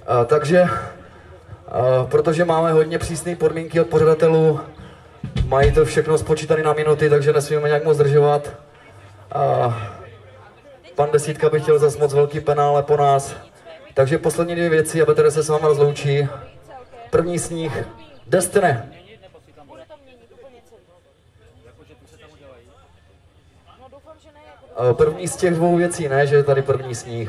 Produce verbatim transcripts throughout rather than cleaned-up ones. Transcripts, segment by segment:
A, takže, a, protože máme hodně přísné podmínky od pořadatelů, mají to všechno spočítané na minuty, takže nesmíme nějak moc zdržovat. A, pan Desítka by chtěl zase moc velký penále po nás. Takže poslední dvě věci, aby tady se s vámi rozloučí. První sníh, Destiny. První z těch dvou věcí, ne, že je tady první sníh.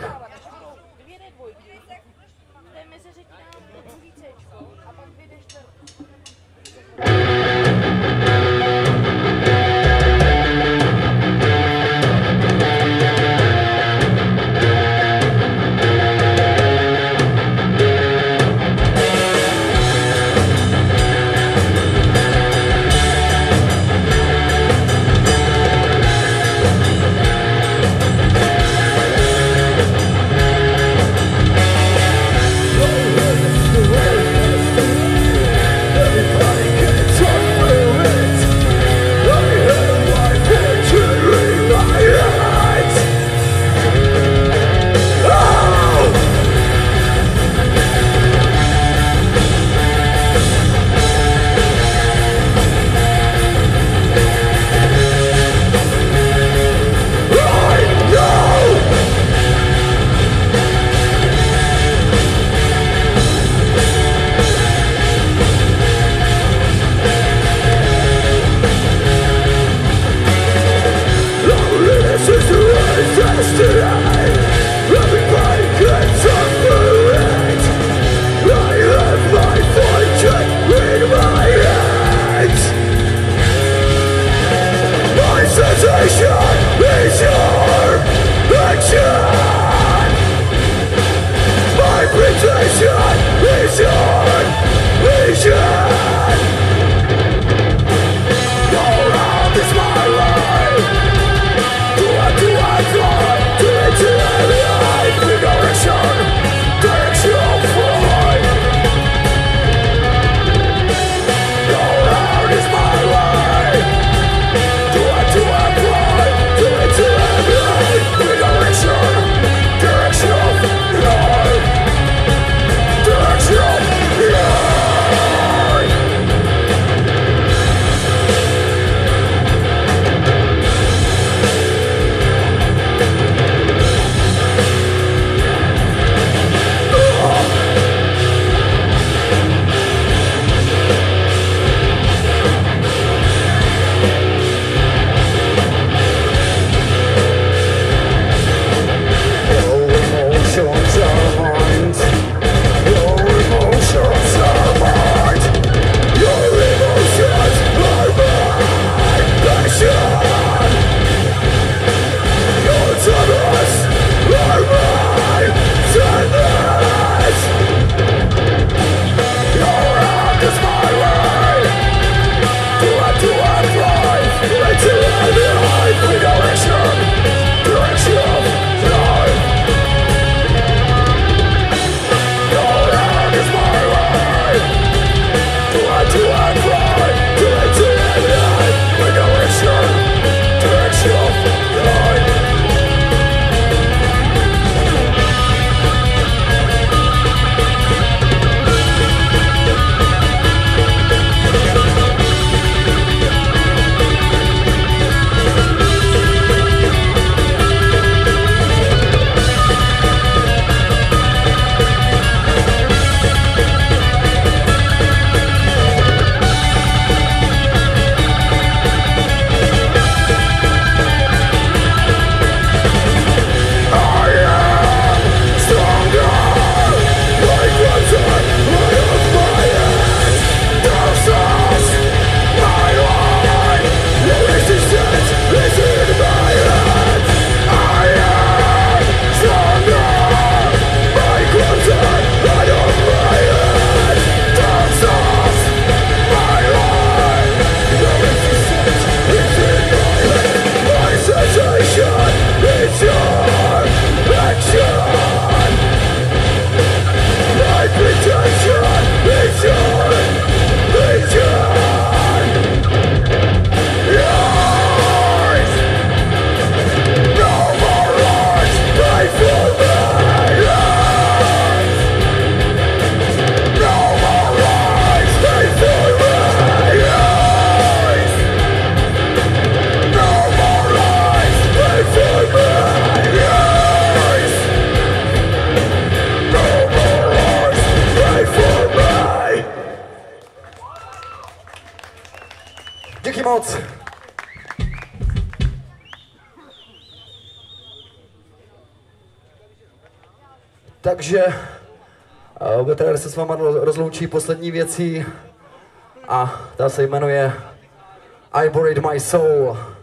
Takže uh, trenér se s váma rozloučí poslední věcí a ta se jmenuje I Buried My Soul.